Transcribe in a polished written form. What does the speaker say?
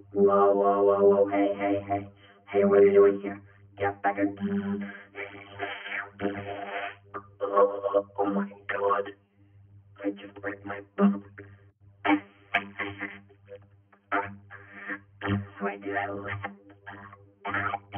Whoa, whoa, whoa, whoa, hey, hey, hey. Hey, what are you doing here? Get back in. Oh my god. I just break my bum. Why did I laugh?